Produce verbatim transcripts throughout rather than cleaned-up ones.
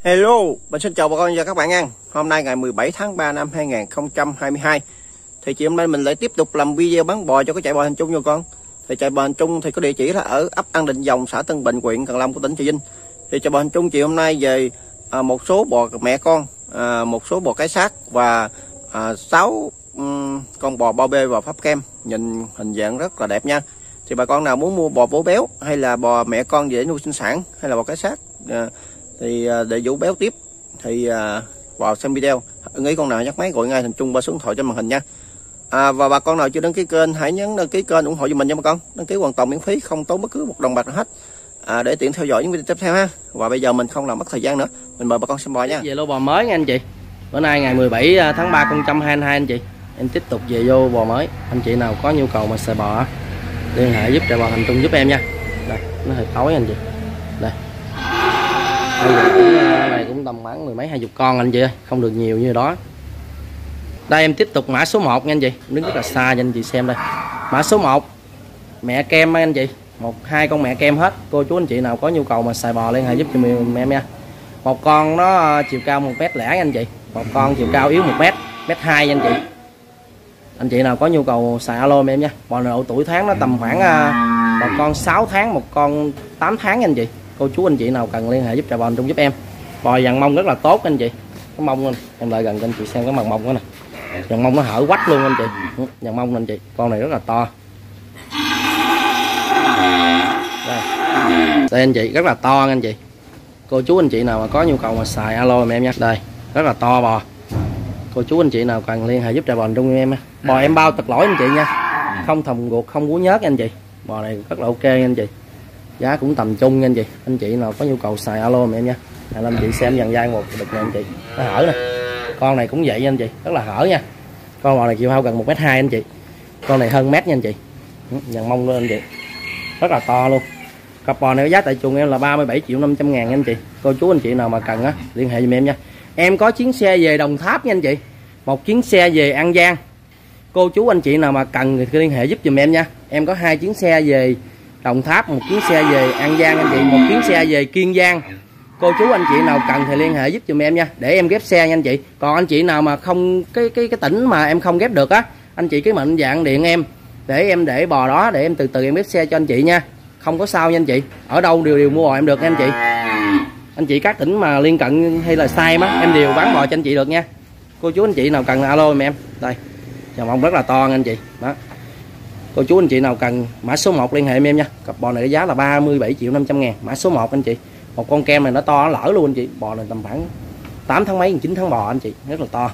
Hello, mình xin chào bà con và các bạn nha. Hôm nay ngày mười bảy tháng ba năm hai nghìn không trăm hai mươi hai thì chị hôm nay mình lại tiếp tục làm video bán bò cho cái trại bò Thành Trung nha con. Thì trại bò Thành Trung thì có địa chỉ là ở ấp An Định Dòng, xã Tân Bình, huyện Cần Long của tỉnh Trà Vinh. Thì trại bò Thành Trung chị hôm nay về à, một số bò mẹ con, à, một số bò cái xác và à, sáu um, con bò bao bê và pháp kem, nhìn hình dạng rất là đẹp nha. Thì bà con nào muốn mua bò vú béo hay là bò mẹ con để nuôi sinh sản hay là bò cái xác à, thì để vú béo tiếp thì à, vào xem video. Nghĩ con nào nhắc máy gọi ngay Thành Trung qua số điện thoại trên màn hình nha. À, và bà con nào chưa đăng ký kênh hãy nhấn đăng ký kênh ủng hộ cho mình nha bà con. Đăng ký hoàn toàn miễn phí, không tốn bất cứ một đồng bạc nào hết, à, để tiện theo dõi những video tiếp theo ha. Và bây giờ mình không làm mất thời gian nữa, mình mời bà con xem bò nha. Về lô bò mới nha anh chị. Bữa nay ngày mười bảy tháng ba năm hai nghìn không trăm hai mươi hai anh chị. Em tiếp tục về vô bò mới. Anh chị nào có nhu cầu mà xài bò liên hệ giúp trại bò Thành Trung giúp em nha. Đây, nó hơi tối anh chị. Đây. Bây giờ cũng, này cũng tầm khoảng mười mấy hai chục con anh chị ơi, không được nhiều như đó. Đây em tiếp tục mã số một nha anh chị, đứng rất là xa cho anh chị xem đây. Mã số một mẹ kem anh chị, một hai con mẹ kem hết. Cô chú anh chị nào có nhu cầu mà xài bò liên hệ giúp cho mình em nha. Một con nó chiều cao một mét lẻ anh chị, một con chiều cao yếu một mét, mét hai anh chị. Anh chị nào có nhu cầu xài alo em nha. Bò độ tuổi tháng nó tầm khoảng một con sáu tháng, một con tám tháng anh chị. Cô chú anh chị nào cần liên hệ giúp trại bò Thành Trung giúp em. Bò dàn mông rất là tốt anh chị. Cái mông anh, em lại gần cho anh chị xem cái mặt mông đó nè. Dàn mông nó hở quách luôn anh chị. Dàn mông anh chị, con này rất là to. Đây. Đây anh chị, rất là to anh chị. Cô chú anh chị nào mà có nhu cầu mà xài alo em nha. Đây, rất là to bò. Cô chú anh chị nào cần liên hệ giúp trại bò Thành Trung em. Bò em bao tật lỗi anh chị nha. Không thòng ruột, không bú nhớt anh chị. Bò này rất là ok anh chị. Giá cũng tầm trung nha anh chị. Anh chị nào có nhu cầu xài alo em nha. Là anh chị xem dàn dai một đực này anh chị. Nó hở nè. Con này cũng vậy nha anh chị, rất là hở nha. Con bò này chiều cao gần một mét hai anh chị. Con này hơn mét nha anh chị. Dàn mông lên anh chị. Rất là to luôn. Cặp bò này có giá tại chuồng em là ba mươi bảy triệu năm trăm ngàn anh chị. Cô chú anh chị nào mà cần á liên hệ giùm em nha. Em có chuyến xe về Đồng Tháp nha anh chị. Một chuyến xe về An Giang. Cô chú anh chị nào mà cần thì liên hệ giúp giùm em nha. Em có hai chuyến xe về Đồng Tháp, một chuyến xe về An Giang anh chị, một chuyến xe về Kiên Giang. Cô chú anh chị nào cần thì liên hệ giúp giùm em nha, để em ghép xe nha anh chị. Còn anh chị nào mà không cái cái cái tỉnh mà em không ghép được á, anh chị cái mệnh dạng điện em để em để bò đó để em từ từ em ghép xe cho anh chị nha. Không có sao nha anh chị. Ở đâu đều đều mua bò em được nha anh chị. Anh chị các tỉnh mà liên cận hay là sai á, em đều bán bò cho anh chị được nha. Cô chú anh chị nào cần alo em em. Đây. Dòng mông rất là to anh chị. Đó. Cô chú anh chị nào cần mã số một liên hệ em nha. Cặp bò này cái giá là ba mươi bảy triệu năm trăm ngàn. Mã số một anh chị. Một con kem này nó to nó lỡ luôn anh chị. Bò này tầm khoảng tám tháng mấy, chín tháng bò anh chị. Rất là to.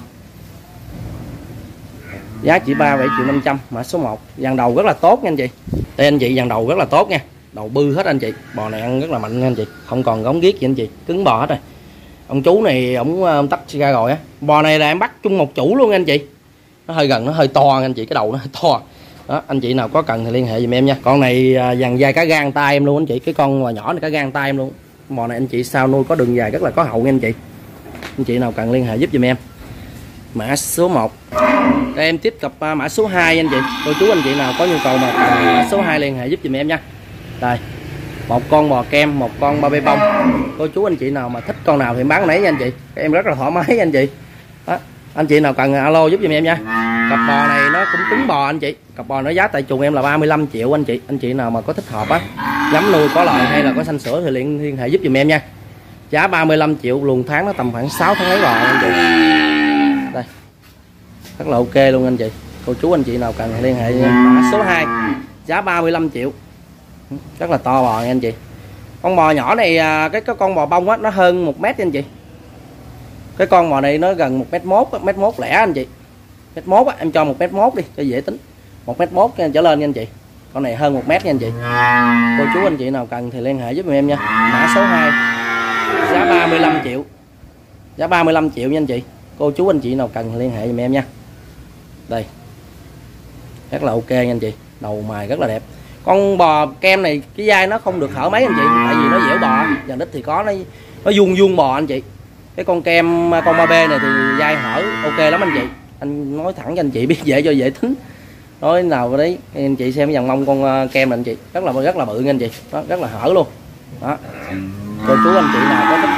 Giá chỉ ba mươi bảy triệu năm trăm. Mã số một. Dàn đầu rất là tốt nha anh chị. Đây anh chị, dàn đầu rất là tốt nha. Đầu bư hết anh chị. Bò này ăn rất là mạnh nha anh chị. Không còn gống ghiếc gì anh chị. Cứng bò hết rồi. Ông chú này ổng ông tắt ra rồi á. Bò này là em bắt chung một chủ luôn anh chị. Nó hơi gần, nó hơi to anh chị. Cái đầu nó hơi to. Đó, anh chị nào có cần thì liên hệ giùm em nha. Con này dàn dài cả gang tay em luôn anh chị. Cái con mà nhỏ này cả gang tay em luôn. Bò này anh chị sao nuôi có đường dài rất là có hậu nha anh chị. Anh chị nào cần liên hệ giúp giùm em. Mã số một. Đây em tiếp tục mã số hai anh chị. Cô chú anh chị nào có nhu cầu mà cần mã số hai liên hệ giúp giùm em nha. Đây. Một con bò kem, một con ba bê bông. Cô chú anh chị nào mà thích con nào thì bán nấy nha anh chị. Em rất là thoải mái anh chị. Đó. Anh chị nào cần alo giúp giùm em nha. Cặp bò này nó cũng cứng bò anh chị. Cặp bò nó giá tại chuồng em là ba mươi lăm triệu anh chị. Anh chị nào mà có thích hợp á, dám nuôi có lời hay là có xanh sữa thì liên liên hệ giúp giùm em nha. Giá ba mươi lăm triệu, luồng tháng nó tầm khoảng sáu tháng lấy bò anh chị. Đây. Rất là ok luôn anh chị. Cô chú anh chị nào cần liên hệ mã số hai. Giá ba mươi lăm triệu. Rất là to bò nha anh chị. Con bò nhỏ này cái cái con bò bông á nó hơn một mét anh chị. Cái con bò này nó gần một mét mốt, mét mốt lẻ anh chị. Mét mốt á, em cho một mét mốt đi cho dễ tính. Một mét mốt trở lên nha anh chị. Con này hơn một mét nha anh chị. Cô chú anh chị nào cần thì liên hệ giúp em nha. Mã số hai. Giá ba mươi lăm triệu. Giá ba mươi lăm triệu nha anh chị. Cô chú anh chị nào cần thì liên hệ giùm em nha. Đây. Rất là ok nha anh chị. Đầu mài rất là đẹp. Con bò kem này cái dai nó không được hở mấy anh chị, tại vì nó dẻo bò. Dàn đít thì có nó nó vuông vuông bò anh chị. Cái con kem con ba bê này thì dai hở ok lắm anh chị. Anh nói thẳng cho anh chị biết dễ cho dễ tính. Nói nào đấy anh chị xem cái dàn mông con kem này anh chị, rất là rất là bự nha anh chị. Đó, rất là hở luôn. Đó. Cô chú anh chị nào có thích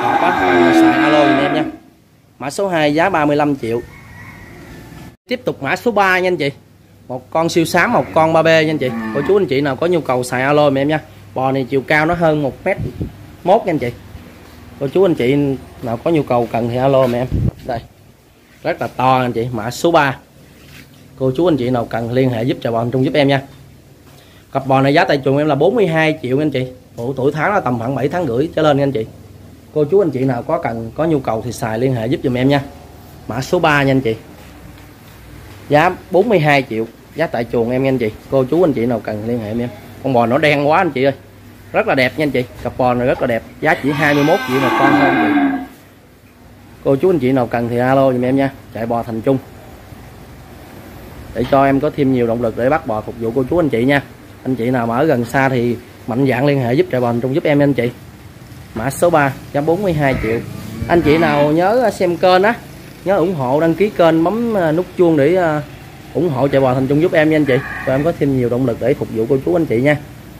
hộp á, xài alo giùm em nha. Mã số hai giá ba mươi lăm triệu. Tiếp tục mã số ba nha anh chị. Một con siêu xám, một con ba B nha anh chị. Cô chú anh chị nào có nhu cầu xài alo giùm em nha. Bò này chiều cao nó hơn một mét mốt nha anh chị. Cô chú anh chị nào có nhu cầu cần thì alo giùm em. Đây. Rất là to anh chị, mã số ba. Cô chú anh chị nào cần liên hệ giúp Chào Bò Thành Trung giúp em nha. Cặp bò này giá tại chuồng em là bốn mươi hai triệu anh chị. Ủa, tuổi tháng là tầm khoảng bảy tháng rưỡi trở lên nha anh chị. Cô chú anh chị nào có cần có nhu cầu thì xài liên hệ giúp giùm em nha. Mã số ba nha anh chị. Giá bốn mươi hai triệu, giá tại chuồng em nha anh chị. Cô chú anh chị nào cần liên hệ em. Con bò nó đen quá anh chị ơi. Rất là đẹp nha anh chị. Cặp bò này rất là đẹp, giá chỉ hai mươi mốt triệu một con thôi anh chị. Cô chú anh chị nào cần thì alo giùm em nha. Chạy Bò Thành Trung. Để cho em có thêm nhiều động lực để bắt bò phục vụ cô chú anh chị nha. Anh chị nào mà ở gần xa thì mạnh dạn liên hệ giúp Chạy Bò Thành Trung giúp em nha anh chị. Mã số ba giá bốn mươi hai triệu. Anh chị nào nhớ xem kênh á, nhớ ủng hộ đăng ký kênh, bấm nút chuông để ủng hộ Chạy Bò Thành Trung giúp em nha anh chị. Cho em có thêm nhiều động lực để phục vụ cô chú anh chị nha.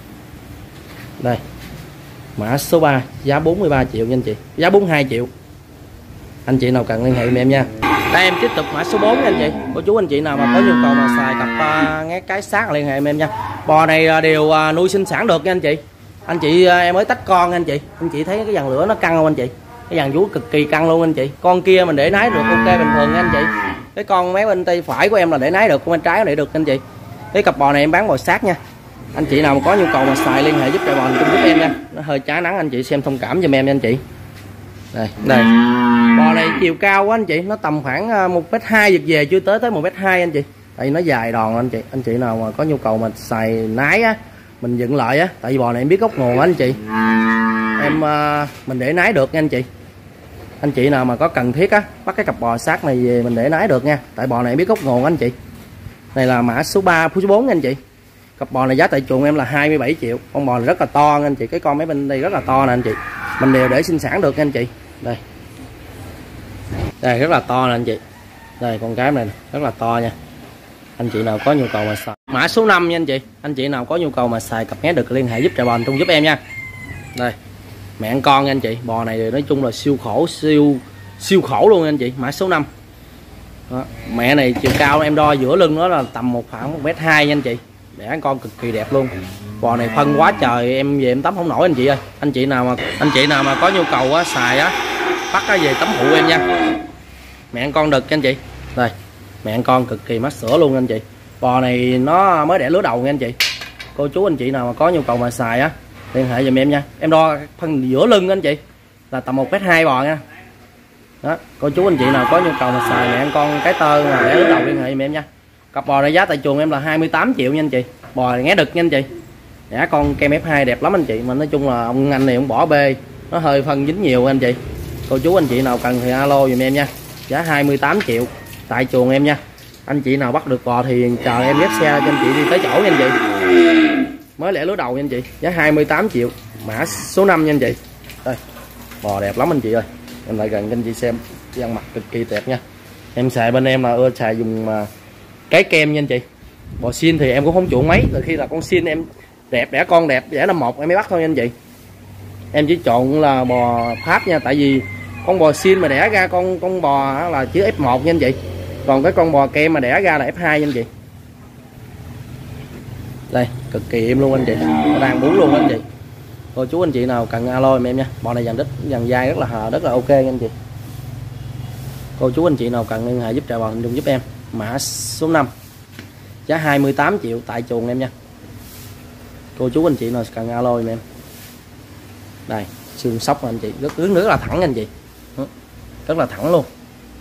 Đây. Mã số ba giá bốn mươi ba triệu nha anh chị. Giá bốn mươi hai triệu. Anh chị nào cần liên hệ với em nha. Đây em tiếp tục mã số bốn nha anh chị. Cô chú anh chị nào mà có nhu cầu mà xài cặp uh, ngát cái xác liên hệ với em nha. Bò này uh, đều uh, nuôi sinh sản được nha anh chị. Anh chị uh, em mới tách con nha anh chị. Anh chị thấy cái dàn lửa nó căng không anh chị? Cái dàn vú cực kỳ căng luôn anh chị. Con kia mình để nái được ok bình thường nha anh chị. Cái con mé bên tay phải của em là để nái được, con bên trái để được anh chị. Cái cặp bò này em bán bò sát nha. Anh chị nào mà có nhu cầu mà xài liên hệ giúp Chạy Bò Thành Trung giúp em nha. Nó hơi trái nắng anh chị xem thông cảm giùm em nha anh chị. Đây, đây. Bò này chiều cao quá anh chị, nó tầm khoảng một mét hai giật về chưa tới tới một mét hai anh chị. Tại nó dài đòn anh chị. Anh chị nào mà có nhu cầu mà xài nái á, mình dựng lại á, tại vì bò này em biết gốc nguồn á anh chị. Em mình để nái được nha anh chị. Anh chị nào mà có cần thiết á, bắt cái cặp bò sát này về mình để nái được nha. Tại bò này em biết gốc nguồn anh chị. Này là mã số ba, số bốn nha anh chị. Cặp bò này giá tại chuồng em là hai mươi bảy triệu. Con bò này rất là to nha anh chị. Cái con mấy bên đây rất là to nè anh chị. Mình đều để sinh sản được nha anh chị. Đây. Đây rất là to nè anh chị. Đây con cái này rất là to nha. Anh chị nào có nhu cầu mà xài. Mã số năm nha anh chị. Anh chị nào có nhu cầu mà xài cặp nhé được liên hệ giúp Chạy Bò Thành Trung giúp em nha. Đây. Mẹ ăn con nha anh chị. Bò này nói chung là siêu khổ, siêu siêu khổ luôn nha anh chị. Mã số năm. Đó. Mẹ này chiều cao em đo giữa lưng nó là tầm một khoảng một mét hai nha anh chị. Đẻ con cực kỳ đẹp luôn. Bò này phân quá trời, em về em tắm không nổi anh chị ơi. Anh chị nào mà anh chị nào mà có nhu cầu á, xài á, bắt á về tắm phụ em nha. Mẹ ăn con đực nha anh chị. Đây, mẹ ăn con cực kỳ mát sữa luôn anh chị. Bò này nó mới đẻ lứa đầu nha anh chị. Cô chú anh chị nào mà có nhu cầu mà xài á, liên hệ giùm em nha. Em đo phân giữa lưng anh chị là tầm một mét hai bò nha. Đó, cô chú anh chị nào có nhu cầu mà xài mẹ ăn con cái tơ mà đẻ lứa đầu liên hệ giùm em nha. Cặp bò này giá tại chuồng em là hai mươi tám triệu nha anh chị. Bò này nghe đực nha anh chị. Đẻ con kem ép hai đẹp lắm anh chị. Mà nói chung là ông anh này ông bỏ bê, nó hơi phân dính nhiều anh chị. Cô chú anh chị nào cần thì alo giùm em nha. Giá hai mươi tám triệu tại chuồng em nha. Anh chị nào bắt được bò thì chờ em ghép xe cho anh chị đi tới chỗ nha anh chị. Mới lẻ lứa đầu nha anh chị. Giá hai mươi tám triệu. Mã số năm nha anh chị. Đây. Bò đẹp lắm anh chị ơi. Em lại gần cho anh chị xem. Ăn mặc cực kỳ đẹp nha. Em xài bên em là ưa xài dùng mà cái kem nha anh chị. Bò xin thì em cũng không chuộng mấy. Từ khi là con xin em đẹp, đẻ con đẹp, đẻ năm một em mới bắt thôi nha anh chị. Em chỉ chọn là bò Pháp nha. Tại vì con bò xin mà đẻ ra con con bò là chữ ép một nha anh chị. Còn cái con bò kem mà đẻ ra là ép hai nha anh chị. Đây, cực kỳ im luôn anh chị. Nó đang bú luôn anh chị. Cô chú anh chị nào cần alo em nha. Bò này dàn đít, dàn dai rất là hờ, rất là ok nha anh chị. Cô chú anh chị nào cần liên hệ giúp Chạy Bò Thành Trung giúp em. Mã số năm. Giá hai mươi tám triệu tại chuồng em nha. Cô chú anh chị nào cần alo em em. Đây, xương sóc anh chị, rất rất là thẳng anh chị. Rất là thẳng luôn.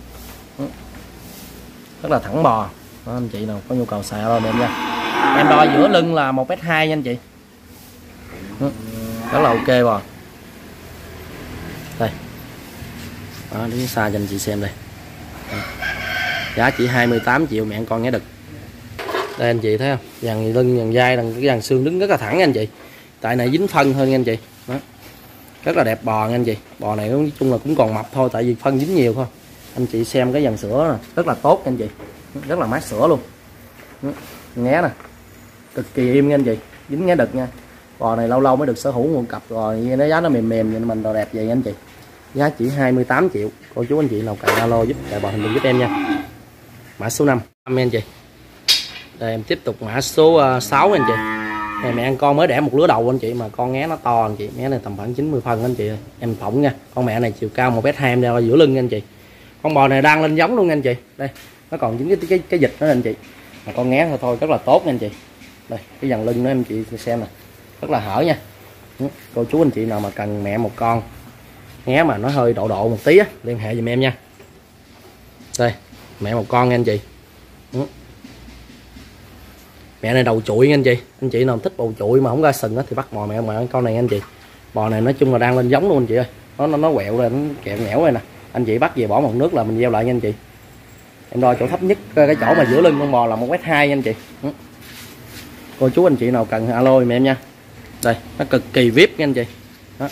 Rất là thẳng bò. Đó, anh chị nào có nhu cầu xài alo em nha. Em đo giữa lưng là một mét hai nha anh chị. Rất là ok bò. Đây. Đó, đứng xa cho anh chị xem đây. Giá chỉ hai mươi tám triệu mẹ ăn con nghe đực. Đây anh chị thấy không? Dàn lưng, dàn dai, cái dàn xương đứng rất là thẳng nha anh chị. Tại này dính phân hơn nha anh chị. Đó. Rất là đẹp bò nha anh chị. Bò này nói chung là cũng còn mập thôi, tại vì phân dính nhiều thôi. Anh chị xem cái dàn sữa này, rất là tốt nha anh chị. Rất là mát sữa luôn. Nghe nè. Cực kỳ im nha anh chị. Dính nghe đực nha. Bò này lâu lâu mới được sở hữu nguồn cặp rồi, nó giá nó mềm mềm vậy mình đồ đẹp vậy nha anh chị. giá chỉ hai mươi tám triệu. Cô chú anh chị nào cần alo giúp chạy bò hình dung giúp em nha. Mã số năm anh chị. Đây em tiếp tục mã số sáu anh chị. Này mẹ ăn con mới đẻ một lứa đầu anh chị, mà con nghé nó to anh chị, nghé này tầm khoảng chín mươi phân anh chị ơi. Em phỏng nha. Con mẹ này chiều cao một mét hai em đeo giữa lưng anh chị. Con bò này đang lên giống luôn anh chị. Đây, nó còn dính cái cái cái dịch nữa anh chị. Mà con nghé thôi thôi rất là tốt nha anh chị. Đây, cái dàn lưng đó em chị xem nè. Rất là hở nha. Cô chú anh chị nào mà cần mẹ một con nghé mà nó hơi độ độ một tí á, liên hệ giùm em nha. Đây, mẹ một con nha anh chị. Mẹ này đầu chuỗi nha anh chị. Anh chị nào thích bầu chuỗi mà không ra sừng á thì bắt bò mẹ mà con này anh chị. Bò này nói chung là đang lên giống luôn anh chị ơi. Nó nó, nó quẹo rồi, nó kẹo nhẽo rồi nè. Anh chị bắt về bỏ một nước là mình gieo lại nha anh chị. Em đo chỗ thấp nhất cái chỗ mà giữa lưng con bò là một mét hai nha anh chị. Cô chú anh chị nào cần alo giùm em nha. Đây, nó cực kỳ vip nha anh chị. Đó.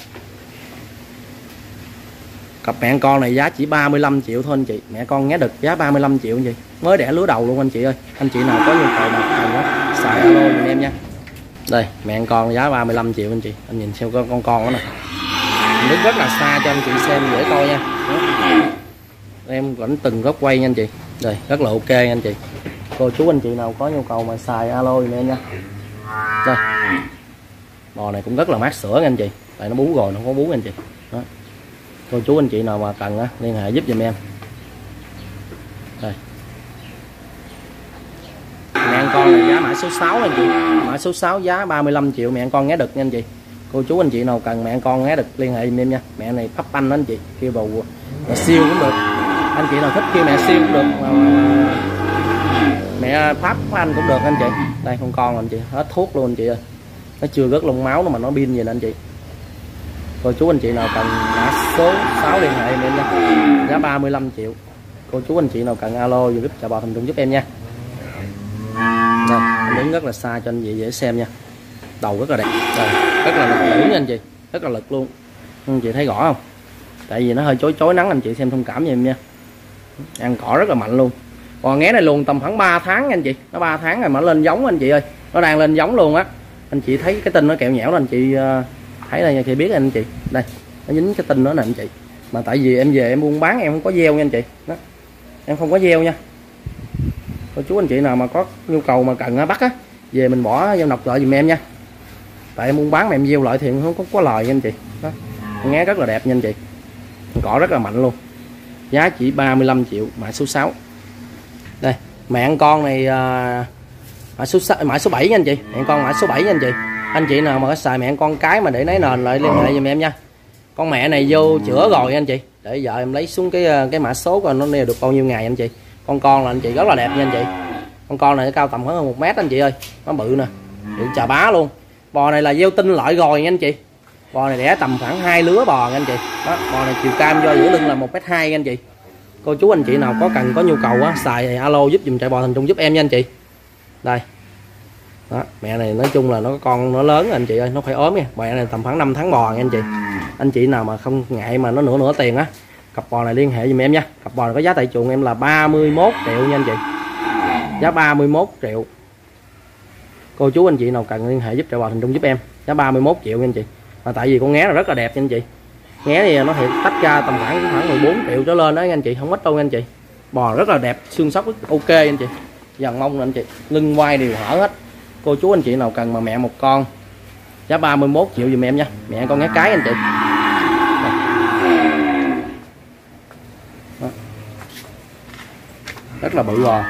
Cặp mẹ con này giá chỉ ba mươi lăm triệu thôi anh chị. Mẹ con nghé đực giá ba mươi lăm triệu anh chị. Mới đẻ lứa đầu luôn anh chị ơi. Anh chị nào có nhu cầu mà cần đó, xài alo giùm em nha. Đây, mẹ con giá ba mươi lăm triệu anh chị. Anh nhìn xem con con con đó nè. Mình đứng rất là xa cho anh chị xem dễ coi nha. Đó. Em vẫn từng góc quay nha anh chị. Đây, rất là ok nha anh chị. Cô chú anh chị nào có nhu cầu mà xài alo giùm em nha. Đây. Bò này cũng rất là mát sữa nha anh chị. Tại nó bú rồi, nó không có bú anh chị. Đó. Cô chú anh chị nào mà cần á, liên hệ giúp giùm em. Đây. Mẹ con là giá mã số sáu anh chị. Mã số sáu giá ba mươi lăm triệu, mẹ con nghé đực nha anh chị. Cô chú anh chị nào cần mẹ con nghé đực liên hệ giùm em nha. Mẹ này pháp anh đó anh chị, kêu bầu mà siêu cũng được. Anh chị nào thích kêu mẹ siêu cũng được, mà mẹ pháp anh cũng được anh chị. Đây con con anh chị, hết thuốc luôn anh chị ơi. Nó chưa rớt lông máu nó mà nó pin gì nè anh chị. Cô chú anh chị nào cần mã số sáu liên hệ em nha. Giá ba mươi lăm triệu. Cô chú anh chị nào cần alo giúp chào bò thành trung giúp em nha. Đây, anh đứng rất là xa cho anh chị dễ xem nha. Đầu rất là đẹp. Đây, rất là lực lưỡng nha anh chị. Rất là lực luôn. Anh chị thấy rõ không? Tại vì nó hơi chói chói nắng, anh chị xem thông cảm cho em nha. Ăn cỏ rất là mạnh luôn. Còn nghé này luôn tầm khoảng ba tháng nha anh chị. Nó ba tháng rồi mà nó lên giống anh chị ơi. Nó đang lên giống luôn á. Anh chị thấy cái tinh nó kẹo nhẽo là anh chị thấy đây chị biết anh chị. Đây, nó dính cái tinh đó nè anh chị. Mà tại vì em về em buôn bán em không có gieo nha anh chị. Đó. Em không có gieo nha. Cô chú anh chị nào mà có nhu cầu mà cần bắt á, về mình bỏ gieo nọc lại giùm em nha. Tại em buôn bán mà em gieo lại thì không có, có lời nha anh chị. Đó. Nghe rất là đẹp nha anh chị. Cỏ rất là mạnh luôn. Giá chỉ ba mươi lăm triệu, mã số sáu. Đây, mẹ ăn con này uh, mã số mã số bảy nha anh chị. Mẹ ăn con mã số bảy nha anh chị. Anh chị nào mà có xài mẹ ăn con cái mà để lấy nền lại liên hệ giùm em nha. Con mẹ này vô chữa rồi anh chị. Để giờ em lấy xuống cái cái mã số coi nó neo được bao nhiêu ngày anh chị. Con con là anh chị rất là đẹp nha anh chị. Con con này nó cao tầm khoảng một mét anh chị ơi. Nó bự nè. Bự chà bá luôn. Bò này là gieo tinh loại rồi nha anh chị. Bò này đẻ tầm khoảng hai lứa bò nha anh chị. Đó, bò này chiều cao do giữa lưng là một mét hai anh chị. Cô chú anh chị nào có cần có nhu cầu á, xài thì alo giúp dùm chạy bò thành trung giúp em nha anh chị. Đây. Đó, mẹ này nói chung là nó con nó lớn anh chị ơi, nó phải ốm nha. Mẹ này tầm khoảng năm tháng bò nha anh chị. Anh chị nào mà không ngại mà nó nửa nửa tiền á, cặp bò này liên hệ giùm em nha. Cặp bò này có giá tại chuồng em là ba mươi mốt triệu nha anh chị. Giá ba mươi mốt triệu. Cô chú anh chị nào cần liên hệ giúp chạy bò thành trung giúp em. Giá ba mươi mốt triệu nha anh chị. Mà tại vì con nghé là rất là đẹp nha anh chị. Nghé thì nó hiện tách ra tầm khoảng khoảng mười bốn triệu trở lên đó anh chị, không ít đâu nha anh chị. Bò rất là đẹp, xương sóc ok anh chị. Dàn mông nè anh chị, lưng quai đều hở hết. Cô chú anh chị nào cần mà mẹ một con, giá ba mươi mốt triệu dùm em nha. Mẹ con nghé cái anh chị. Đó. Rất là bự bò.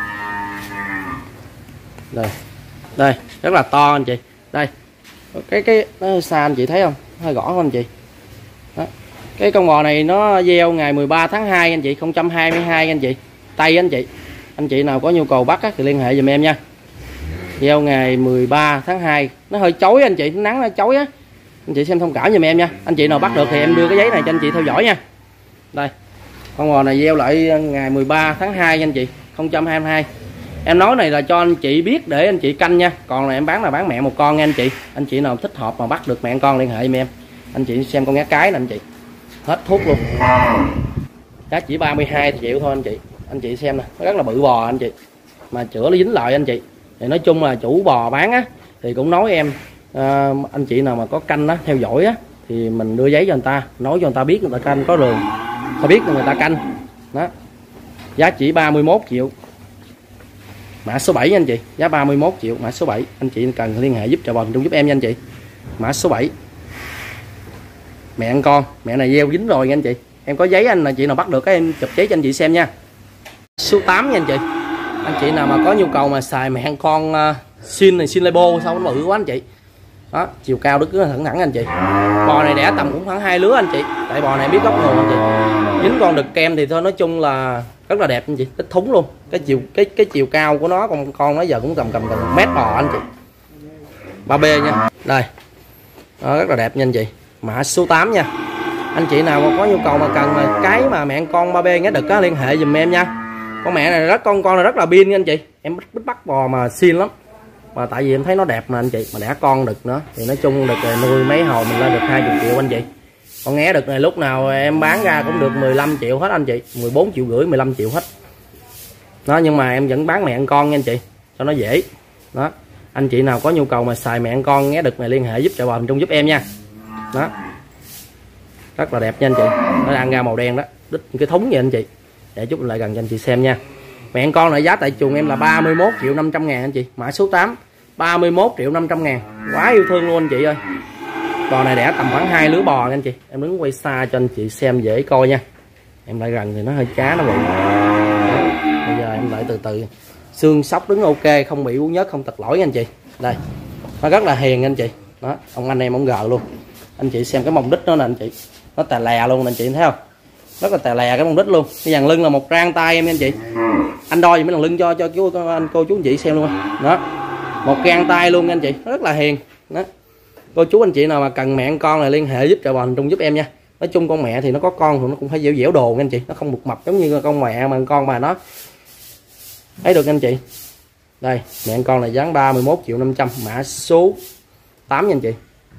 Đây. Đây, rất là to anh chị. Đây. Cái cái nó xa anh chị thấy không? Hơi gõ không anh chị? Đó. Cái con bò này nó gieo ngày mười ba tháng hai anh chị, không trăm hai mươi hai anh chị. Tây anh chị. Anh chị nào có nhu cầu bắt á, thì liên hệ giùm em nha. Gieo ngày mười ba tháng hai. Nó hơi chói anh chị, nắng nó chói á. Anh chị xem thông cảm giùm em nha. Anh chị nào bắt được thì em đưa cái giấy này cho anh chị theo dõi nha. Đây. Con bò này gieo lại ngày mười ba tháng hai anh chị, không trăm hai mươi hai. Em nói này là cho anh chị biết để anh chị canh nha. Còn là em bán là bán mẹ một con nha anh chị. Anh chị nào thích hợp mà bắt được mẹ con liên hệ giùm em. Anh chị xem con nghé cái nè anh chị. Hết thuốc luôn. Giá chỉ ba mươi hai triệu thôi anh chị. Anh chị xem nè, nó rất là bự bò anh chị. Mà chữa nó dính lại anh chị. Thì nói chung là chủ bò bán á thì cũng nói em à, anh chị nào mà có canh á, theo dõi á thì mình đưa giấy cho người ta, nói cho người ta biết người ta canh có rường, ta biết là người ta canh đó. Giá chỉ ba mươi mốt triệu, mã số bảy nha anh chị, giá ba mươi mốt triệu, mã số bảy. Anh chị cần liên hệ giúp Chợ Bò Thành Trung giúp em nha anh chị. Mã số bảy. Mẹ ăn con, mẹ này gieo dính rồi nha anh chị. Em có giấy anh là chị nào bắt được cái em chụp giấy cho anh chị xem nha. Số tám nha anh chị. Anh chị nào mà có nhu cầu mà xài mẹ ăn con uh, xin này, xin lebo sao nó bự quá anh chị. Đó, chiều cao đức rất là thẳng thẳng anh chị. Bò này đẻ tầm cũng khoảng hai lứa anh chị. Tại bò này biết gốc nguồn anh chị. Dính con đực kem thì thôi nói chung là rất là đẹp anh chị, tích thúng luôn. Cái chiều cái cái chiều cao của nó con con nó giờ cũng tầm cầm tầm một mét bò anh chị. ba B nha. Đây. Đó, rất là đẹp nha anh chị. Mã số tám nha. Anh chị nào mà có nhu cầu mà cần mà cái mà mẹ con ba B nghe đực á, liên hệ giùm em nha. Con mẹ này rất con con này rất là pin nha anh chị. Em bắt bắt bò mà xiên lắm. Mà tại vì em thấy nó đẹp mà anh chị, mà đẻ con đực nữa thì nói chung đực này nuôi mấy hồi mình lên được hai mươi triệu anh chị. Con nghe đực này lúc nào em bán ra cũng được mười lăm triệu hết anh chị, mười bốn triệu rưỡi, mười lăm triệu hết. Đó, nhưng mà em vẫn bán mẹ ăn con nha anh chị, cho nó dễ. Đó. Anh chị nào có nhu cầu mà xài mẹ ăn con nghe đực này liên hệ giúp Chợ Bò Thành Trung giúp em nha. Đó. Rất là đẹp nha anh chị. Nó đang ra màu đen đó, đít cái thúng vậy anh chị. Để chút lại gần cho anh chị xem nha. Mẹ ăn con này giá tại chuồng em là ba mươi mốt triệu năm trăm ngàn anh chị. Mã số tám, ba mươi mốt triệu năm trăm ngàn. Quá yêu thương luôn anh chị ơi. Bò này đẻ tầm khoảng hai lứa bò nha anh chị. Em đứng quay xa cho anh chị xem dễ coi nha. Em lại gần thì nó hơi chá nó bị. Bây giờ em lại từ từ. Xương sóc đứng ok, không bị uống nhớt, không tật lỗi nha anh chị. Đây. Nó rất là hiền anh chị. Đó, ông anh em ông gờ luôn. Anh chị xem cái mông đít nó nè anh chị. Nó tà lè luôn nè anh chị thấy không? Rất là tà lè cái mông đít luôn. Cái dàn lưng là một trang tay em nha anh chị. Anh đo gì mấy lần lưng cho cho chú anh cô chú anh chị xem luôn. Đó. Một gang tay luôn nha anh chị, rất là hiền. Đó. Cô chú anh chị nào mà cần mẹ ăn con này liên hệ giúp Chợ Bò Thành Trung giúp em nha. Nói chung con mẹ thì nó có con thì nó cũng phải dẻo dẻo đồ nha anh chị, nó không mực mập giống như con mẹ mà con mà nó thấy được anh chị. Đây, mẹ ăn con này giá ba mươi mốt triệu năm trăm, mã số tám nha anh chị.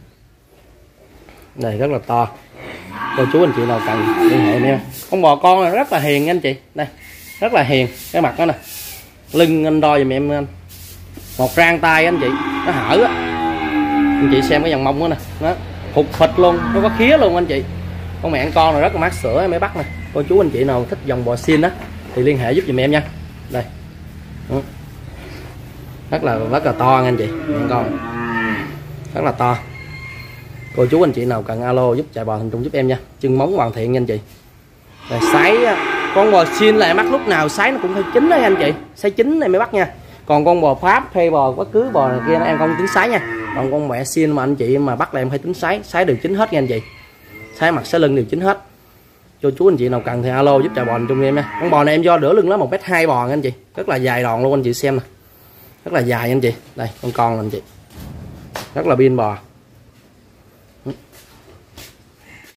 Đây rất là to. Cô chú anh chị nào cần liên hệ nha. Con bò con này rất là hiền nha anh chị. Đây, rất là hiền, cái mặt nó nè. Lưng anh đo giùm em anh. Một rang tay anh chị, nó hở á. Anh chị xem cái dòng mông đó nè, nó hụt phịch luôn, nó có khía luôn anh chị. Con mẹ ăn con này rất là mát sữa em mới bắt nè. Cô chú anh chị nào thích dòng bò xiên á thì liên hệ giúp giùm em nha. Đây. Đó. Rất là rất là to nha anh chị, mẹ ăn con. Rất là to. Cô chú anh chị nào cần alo giúp Chợ Bò Thành Trung giúp em nha. Chân móng hoàn thiện nha anh chị. Đây, sái con bò xiên là em bắt lúc nào sái nó cũng phải chín đấy anh chị. Sái chín này mới bắt nha. Còn con bò Pháp hay bò bất cứ bò này kia em không tính sái nha. Còn con mẹ xiên mà anh chị mà bắt là em phải tính sái, sái đều chín hết nha anh chị. Sái mặt sái lưng đều chín hết. Cho chú anh chị nào cần thì alo giúp Chợ Bò Thành Trung em nha. Con bò này em do đỡ lưng nó một mét hai bò nha anh chị. Rất là dài đòn luôn anh chị xem nè. Rất là dài nha anh chị. Đây con con anh chị. Rất là pin bò.